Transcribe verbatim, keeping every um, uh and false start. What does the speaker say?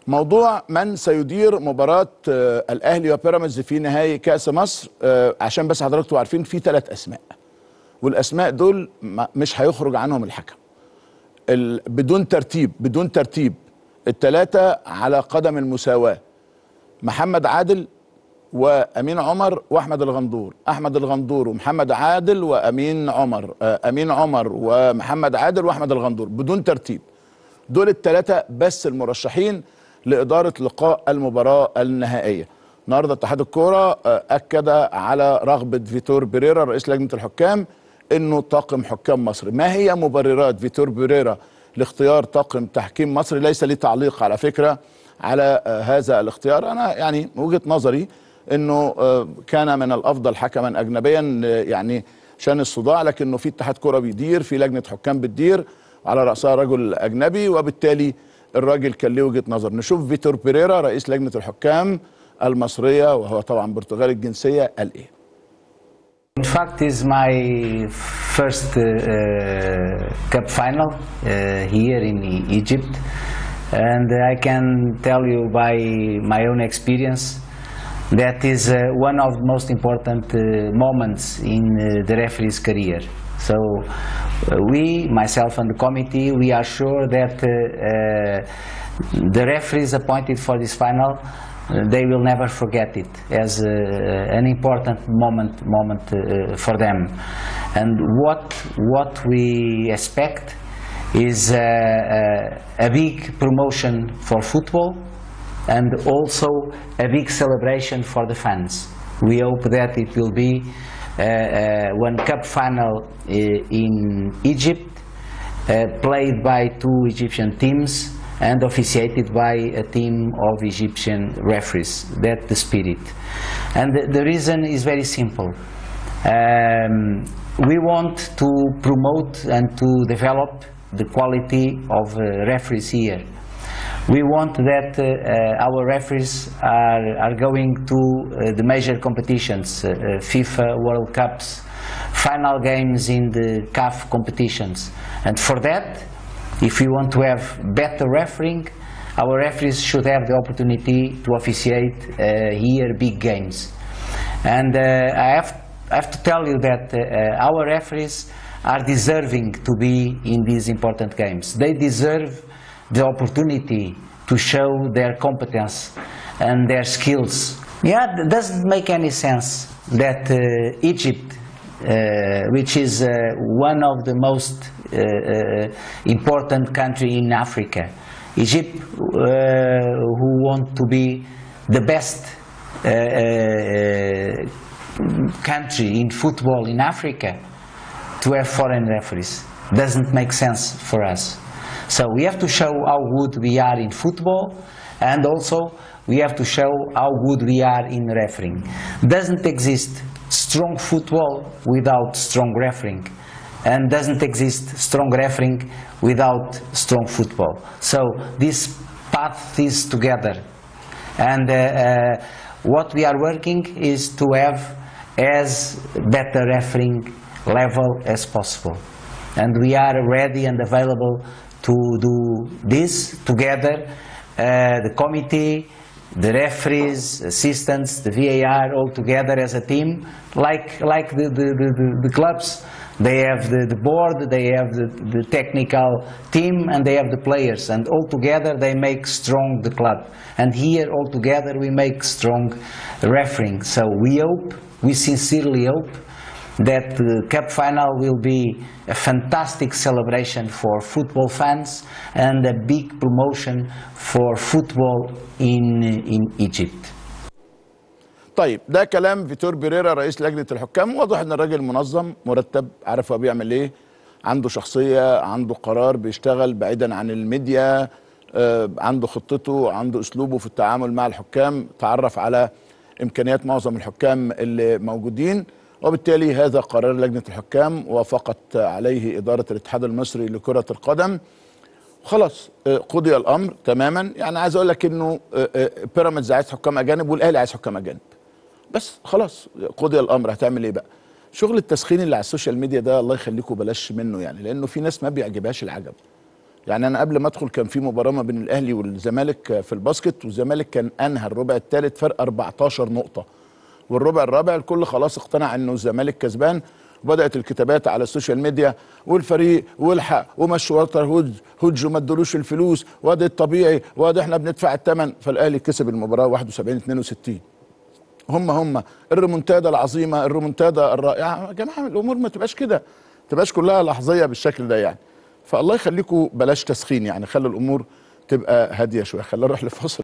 موضوع من سيدير مباراة الأهلي وبيراميدز في نهائي كأس مصر، عشان بس حضراتكم تبقوا عارفين في ثلاث أسماء، والأسماء دول مش هيخرج عنهم الحكم بدون ترتيب بدون ترتيب الثلاثة على قدم المساواة: محمد عادل وأمين عمر وأحمد الغندور. أحمد الغندور ومحمد عادل وأمين عمر، أمين عمر ومحمد عادل وأحمد الغندور بدون ترتيب. دول الثلاثة بس المرشحين لإدارة لقاء المباراة النهائية. النهارده اتحاد الكورة أكد على رغبة فيتور بيريرا رئيس لجنة الحكام إنه طاقم حكام مصري. ما هي مبررات فيتور بيريرا لاختيار طاقم تحكيم مصري؟ ليس لي تعليق على فكرة على هذا الاختيار. أنا يعني وجهة نظري إنه كان من الأفضل حكما أجنبيا يعني عشان الصداع، لكنه في اتحاد كورة بيدير، في لجنة حكام بتدير على رأسها رجل أجنبي، وبالتالي الراجل كان له وجهة نظر. نشوف فيتور بيريرا رئيس لجنة الحكام المصرية وهو طبعا برتغالي الجنسية قال إيه. In fact, it's my first uh, cup final uh, here in Egypt, and I can tell you by my own experience that is uh, one of the most important uh, moments in uh, the referee's career. So uh, we, myself and the committee, we are sure that uh, uh, the referees appointed for this final, uh, they will never forget it as uh, an important moment moment uh, for them. And what what we expect is uh, uh, a big promotion for football and also a big celebration for the fans. We hope that it will be Uh, uh, one cup final uh, in Egypt, uh, played by two Egyptian teams and officiated by a team of Egyptian referees. That's the spirit. And the, the reason is very simple. Um, we want to promote and to develop the quality of uh, referees here. We want that uh, uh, our referees are, are going to uh, the major competitions, uh, uh, FIFA World Cups, final games in the C A F competitions. And for that, if we want to have better refereeing, our referees should have the opportunity to officiate uh, here big games. And uh, I, have, I have to tell you that uh, our referees are deserving to be in these important games. They deserve the opportunity to show their competence and their skills. Yeah, it doesn't make any sense that uh, Egypt, uh, which is uh, one of the most uh, uh, important country in Africa, Egypt, uh, who want to be the best uh, uh, country in football in Africa, to have foreign referees doesn't make sense for us. So we have to show how good we are in football, and also we have to show how good we are in refereeing. Doesn't exist strong football without strong refereeing, and doesn't exist strong refereeing without strong football. So this path is together, and uh, uh, what we are working is to have as better refereeing level as possible, and we are ready and available to do this together, uh, the committee, the referees, assistants, the V A R, all together as a team, like like the, the, the, the clubs. They have the, the board, they have the, the technical team, and they have the players, and all together they make strong the club. And here all together we make strong refereeing. So we hope, we sincerely hope, that the cup final will be a fantastic celebration for football fans and a big promotion for football in in Egypt. طيب ده كلام فيتور بيريرا رئيس لجنة الحكام. واضح ان الراجل منظم مرتب، عارف هو بيعمل ايه، عنده شخصية، عنده قرار، بيشتغل بعيدا عن الميديا، آه، عنده خطته، عنده اسلوبه في التعامل مع الحكام، تعرف على امكانيات معظم الحكام اللي موجودين، وبالتالي هذا قرار لجنة الحكام وافقت عليه إدارة الاتحاد المصري لكرة القدم. خلاص قضي الأمر تماما. يعني عايز أقول لك إنه بيراميدز عايز حكام أجانب والأهلي عايز حكام أجانب، بس خلاص قضي الأمر. هتعمل إيه بقى؟ شغل التسخين اللي على السوشيال ميديا ده الله يخليكم بلاش منه، يعني لأنه في ناس ما بيعجبهاش العجب. يعني انا قبل ما ادخل كان في مباراه ما بين الاهلي والزمالك في الباسكت، والزمالك كان انهى الربع الثالث فرق أربعتاشر نقطه، والربع الرابع الكل خلاص اقتنع انه الزمالك كسبان، وبدات الكتابات على السوشيال ميديا والفريق والحق ومشوا وتر هوج هوج وما ادولوش الفلوس، وادي الطبيعي وادي احنا بندفع الثمن. فالاهلي كسب المباراه واحد وسبعين اتنين وستين. هم هم الريمونتادا العظيمه، الريمونتادا الرائعه. يا جماعه الامور ما تبقاش كده، ما تبقاش كلها لحظيه بالشكل ده يعني. فالله يخليكم بلاش تسخين يعني، خلي الامور تبقى هاديه شويه. خلينا نروح لفاصل.